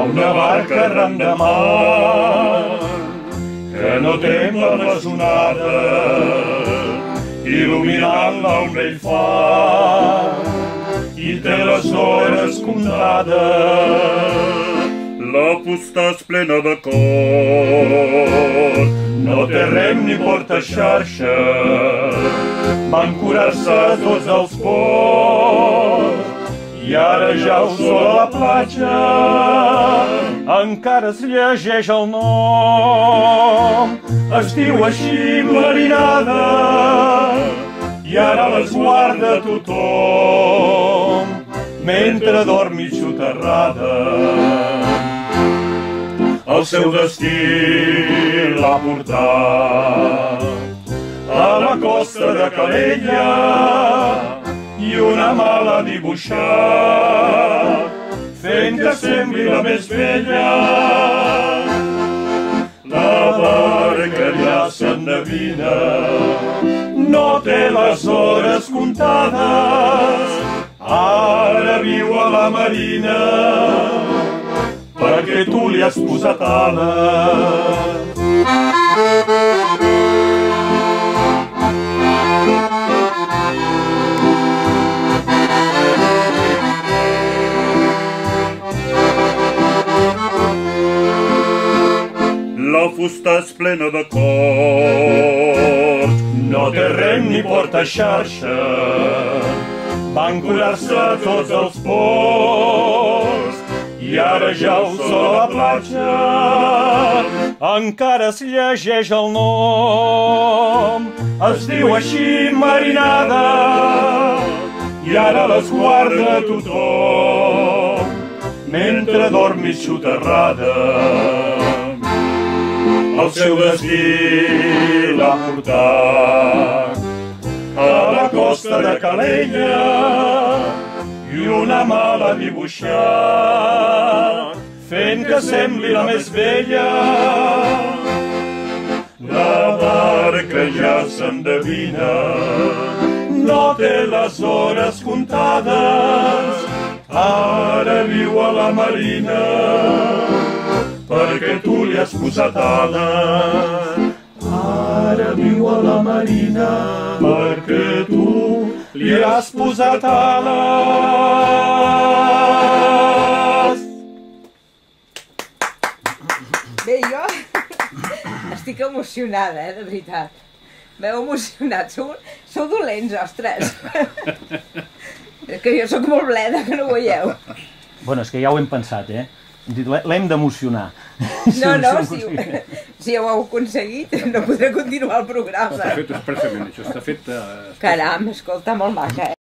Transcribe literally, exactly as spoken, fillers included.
una barca arran de mar que no tem per les onades, il·luminant-la un vell far i té les hores comptades. La fusta és plena de cor, no té rem ni porta xarxa, van curar-se tots els ports i ara ja el sol a la platja encara es llegeix el nom. Es diu així marinada i ara l'esguarda tothom mentre dorm mig soterrada. El seu destí l'ha portat a la costa de Calella i una mà l'ha dibuixat fent que sembli la més vella. La barca ja s'endevina, no té les hores comptades, ara viu a la marina perquè tu li has posat ales. La fusta és plena de cords, no té rem ni porta xarxa, van curar-se tots els ports i ara ja el sol a la platja encara es llegeix el nom. Es diu així marinada i ara l'esguarda tothom mentre dorm mig soterrada. El seu destí l'ha portat a la costa de Calella i una mà l'ha dibuixat fent que sembli la més vella. La barca ja s'endevina, no té les hores comptades, ara viu a la marina perquè tu li has posat ales. Ara viu a la marina perquè tu li has posat ales. Bé, jo estic emocionada, eh, de veritat. M'heu emocionat. Sou, sou dolents, ostres. És que jo sóc molt bleda, que no ho veieu. Bueno, és que ja ho hem pensat, eh? L'hem d'emocionar. No, no, si, si ho heu aconseguit, no podré continuar el programa. Està fet expressament, això està fet... Caram, escolta, molt maca, eh?